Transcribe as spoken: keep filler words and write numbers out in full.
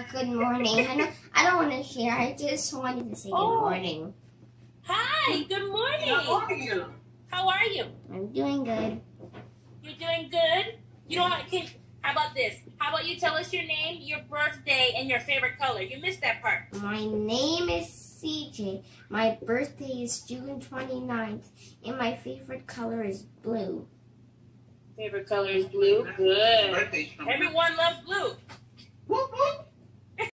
good morning. I don't, I don't want to share. I just wanted to say good Oh. morning. Hi, good morning. How are you? How are you? I'm doing good. You're doing good? You don't want to, how about this? How about you tell us your name, your birthday, and your favorite color? You missed that part. My name is C J. My birthday is June twenty-ninth, and my favorite color is blue. Favorite color is blue? Good. Birthday's coming. Everyone loves blue. Whoop, whoop.